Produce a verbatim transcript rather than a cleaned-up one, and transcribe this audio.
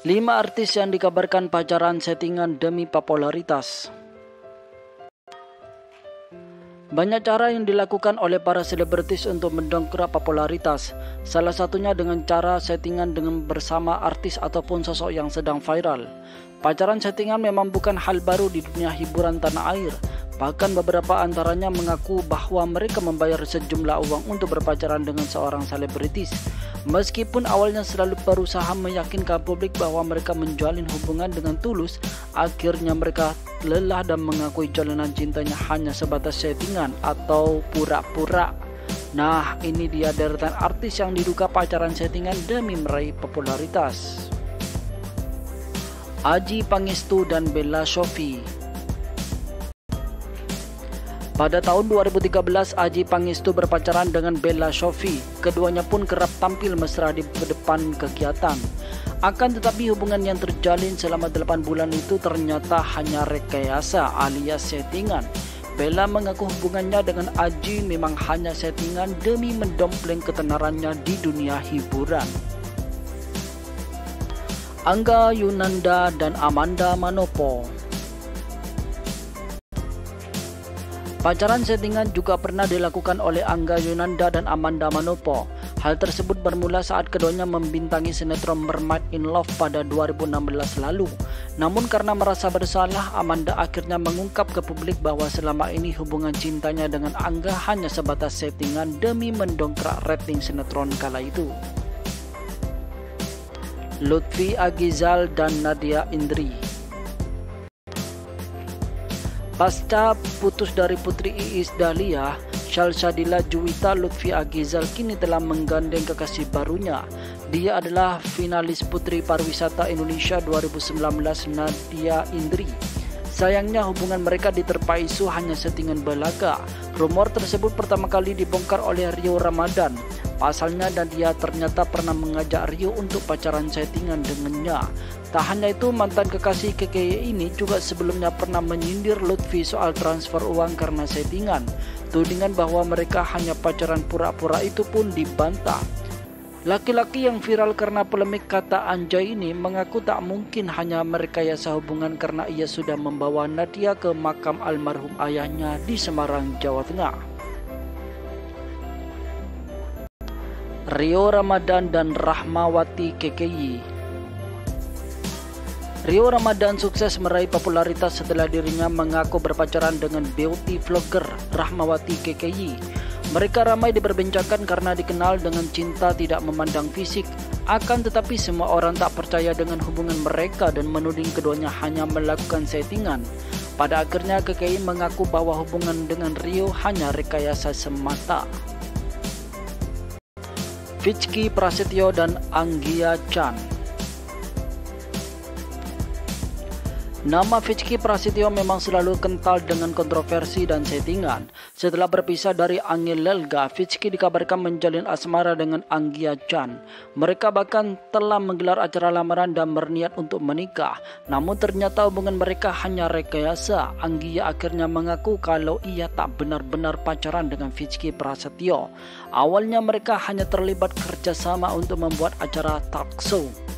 Lima artis yang dikabarkan pacaran settingan demi popularitas. Banyak cara yang dilakukan oleh para selebritis untuk mendongkrak popularitas. Salah satunya dengan cara settingan dengan bersama artis ataupun sosok yang sedang viral. Pacaran settingan memang bukan hal baru di dunia hiburan tanah air. Bahkan beberapa antaranya mengaku bahwa mereka membayar sejumlah uang untuk berpacaran dengan seorang selebritis. Meskipun awalnya selalu berusaha meyakinkan publik bahwa mereka menjalin hubungan dengan tulus, akhirnya mereka lelah dan mengakui jalanan cintanya hanya sebatas settingan atau pura-pura. Nah, ini dia deretan artis yang diduga pacaran settingan demi meraih popularitas. Adjie Pangestu dan Bella Sofie. Pada tahun dua ribu tiga belas, Adjie Pangestu berpacaran dengan Bella Sofie. Keduanya pun kerap tampil mesra di depan kegiatan. Akan tetapi hubungan yang terjalin selama delapan bulan itu ternyata hanya rekayasa alias settingan. Bella mengaku hubungannya dengan Adjie memang hanya settingan demi mendompleng ketenarannya di dunia hiburan. Angga Yunanda dan Amanda Manopo. Pacaran settingan juga pernah dilakukan oleh Angga Yunanda dan Amanda Manopo. Hal tersebut bermula saat keduanya membintangi sinetron Mermaid in Love pada dua ribu enam belas lalu. Namun karena merasa bersalah, Amanda akhirnya mengungkap ke publik bahwa selama ini hubungan cintanya dengan Angga hanya sebatas settingan demi mendongkrak rating sinetron kala itu. Lutfi Agizal dan Nadia Indri. Pasca putus dari Putri Iis Dahlia, Shalsadila Juwita, Lutfi Agizal kini telah menggandeng kekasih barunya. Dia adalah finalis Putri Pariwisata Indonesia dua ribu sembilan belas, Nadia Indri. Sayangnya hubungan mereka diterpa isu hanya settingan belaka. Rumor tersebut pertama kali dibongkar oleh Rio Ramadan. Pasalnya Nadia ternyata pernah mengajak Rio untuk pacaran settingan dengannya. Tak hanya itu, mantan kekasih K K Y ini juga sebelumnya pernah menyindir Lutfi soal transfer uang karena settingan. Tudingan bahwa mereka hanya pacaran pura-pura itu pun dibantah. Laki-laki yang viral karena polemik kata anjay ini mengaku tak mungkin hanya merekayasa hubungan karena ia sudah membawa Nadia ke makam almarhum ayahnya di Semarang, Jawa Tengah. Rio Ramadan dan Rahmawati K K Y. Rio Ramadan sukses meraih popularitas setelah dirinya mengaku berpacaran dengan beauty vlogger Rahmawati K K Y. Mereka ramai diperbincangkan karena dikenal dengan cinta tidak memandang fisik. Akan tetapi semua orang tak percaya dengan hubungan mereka dan menuding keduanya hanya melakukan settingan. Pada akhirnya K K Y mengaku bahwa hubungan dengan Rio hanya rekayasa semata. Vicky Prasetyo dan Anggia Chan. Nama Vicky Prasetyo memang selalu kental dengan kontroversi dan settingan. Setelah berpisah dari Angel Lelga, Vicky dikabarkan menjalin asmara dengan Anggia Chan. Mereka bahkan telah menggelar acara lamaran dan berniat untuk menikah. Namun ternyata hubungan mereka hanya rekayasa. Anggia akhirnya mengaku kalau ia tak benar-benar pacaran dengan Vicky Prasetyo. Awalnya mereka hanya terlibat kerjasama untuk membuat acara talk show.